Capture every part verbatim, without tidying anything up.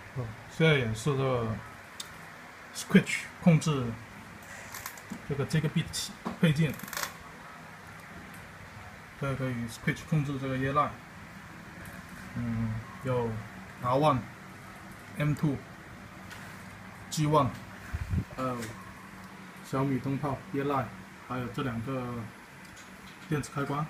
哦，现在演示这个 Switch 控制这个 Gigabit 配件，这个可以 Switch 控制这个依赖。嗯，有 R 一、M 二、G 一，还有小米灯泡依赖，还有这两个电子开关。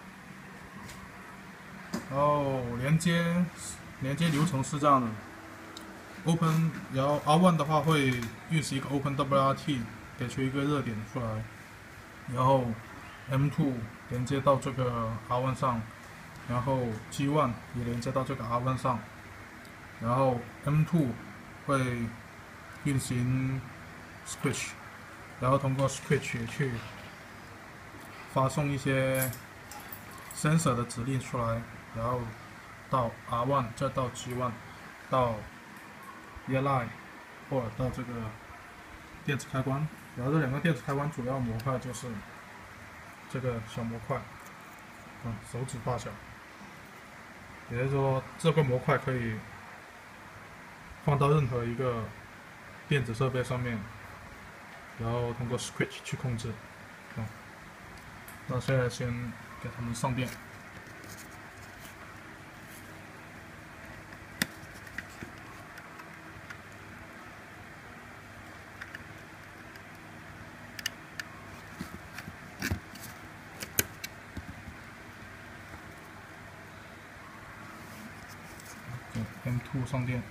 然后连接连接流程是这样的 ：Open， 然后 R 一 的话会运行一个 Open W R T， 给出一个热点出来，然后 M 二 连接到这个 R 一 上，然后 G 一 也连接到这个 R 一 上，然后 M 二 会运行 Switch， 然后通过 Switch 去发送一些 sensor 的指令出来，然后到 R 一， 再到 G 一， 到 依赖，或者到这个电子开关。然后这两个电子开关主要模块就是这个小模块，啊，手指大小。也就是说，这个模块可以放到任何一个电子设备上面，然后通过 Switch 去控制。啊，那现在先给它们上电。M 二 上电，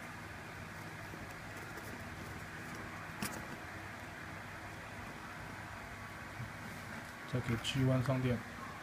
再给 G 一 上电，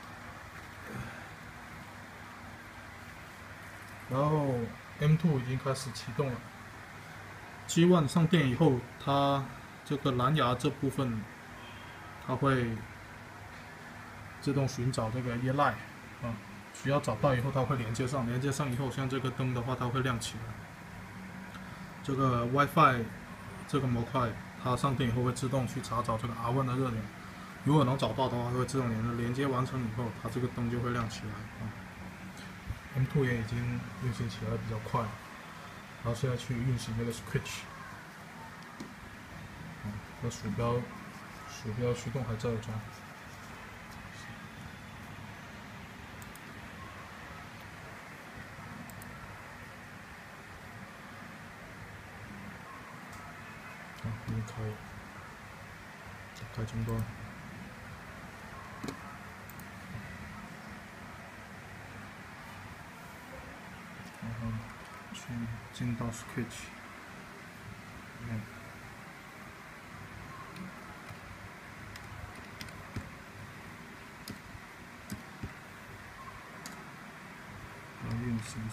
然后 M 二 已经开始启动了。G 一 上电以后，它这个蓝牙这部分，它会自动寻找这个依赖，啊，需要找到以后，它会连接上，连接上以后，像这个灯的话，它会亮起来。这个 WiFi 这个模块，它上电以后会自动去查找这个 R 一 的热点，如果能找到的话，它会自动连接，连接完成以后，它这个灯就会亮起来。啊 M 二 也已经运行起来比较快，然后现在去运行这个 Switch， 嗯，这鼠标鼠标驱动还在中。啊，已经开了，打开终端。然后去进到 Switch 里面，然后运行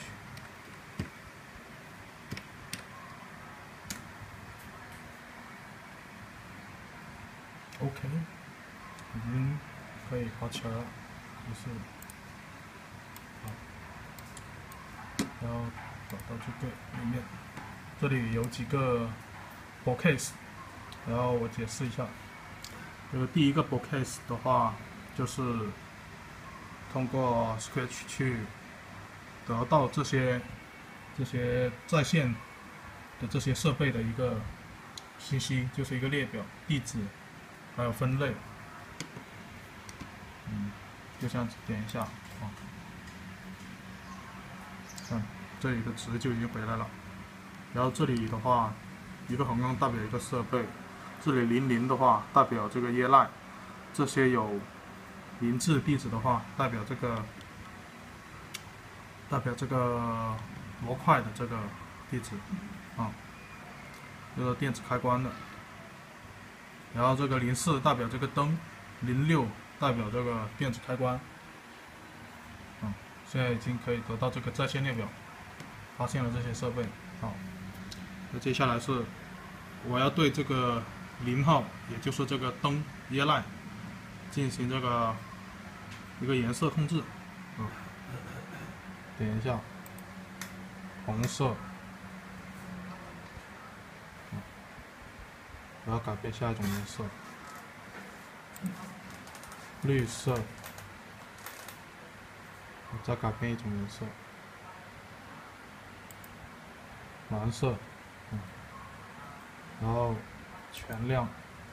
Switch。OK， 已经可以跑起来了，就是，好，然后找到这个里面，这里有几个 board case， 然后我解释一下。这个第一个 board case 的话，就是通过 Switch 去得到这些这些在线的这些设备的一个信息，就是一个列表、地址，还有分类。嗯，就这样子点一下，啊，看这里的值就已经回来了。然后这里的话，一个横杠代表一个设备，这里零零的话代表这个依赖，这些有零字地址的话代表这个代表这个模块的这个地址，啊，这个电子开关的。然后这个零四代表这个灯，零六代表这个电子开关。啊，现在已经可以得到这个在线列表，发现了这些设备。好，那接下来是我要对这个零号，也就是这个灯依赖进行这个一个颜色控制。啊，点一下红色，我要改变下一种颜色，绿色，我再改变一种颜色，啊， 蓝色，嗯，然后全亮，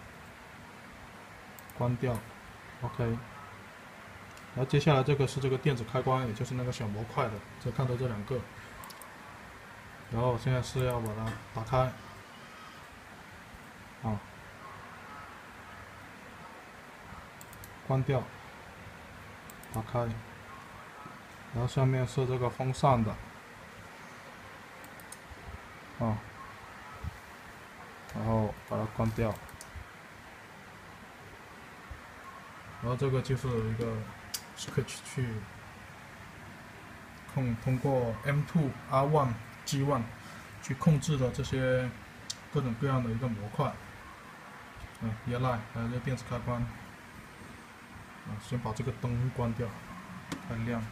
关掉 ，OK。然后接下来这个是这个电子开关，也就是那个小模块的，就看到这两个。然后现在是要把它打开，啊，关掉，打开，然后下面是这个风扇的，啊，然后把它关掉，然后这个就是一个 switch 去控通过 M 二 R 一 G 一去控制的这些各种各样的一个模块，嗯 ，E L I 还有这电子开关，啊，先把这个灯关掉，太亮。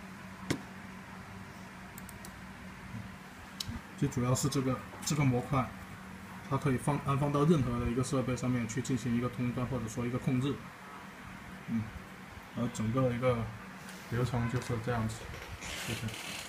最主要是这个这个模块，它可以放安放到任何的一个设备上面去进行一个通关或者说一个控制，嗯，然后整个一个流程就是这样子，谢谢。